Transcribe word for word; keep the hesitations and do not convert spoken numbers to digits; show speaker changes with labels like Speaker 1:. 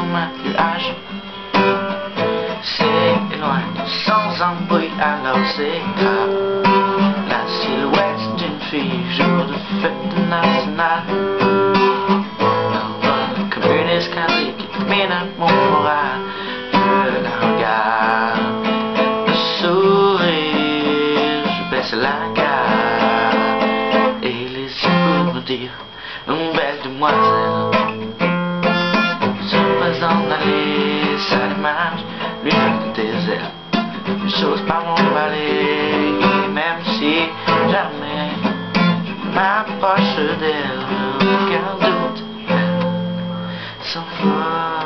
Speaker 1: maquillage. C'est loin, sans embrouille, alors c'est grave. La silhouette d'une fille, jour de fête nationale. Dans un commune escalier qui mine à mon moral. Je la regarde, le sourire, je baisse la garde. Et les yeux pour me dire, une belle demoiselle. Je vais en aller, ça démarche, l'une des ailes. Les choses par mon balai, et même si jamais je m'approche d'elle, aucun doute, sans foi.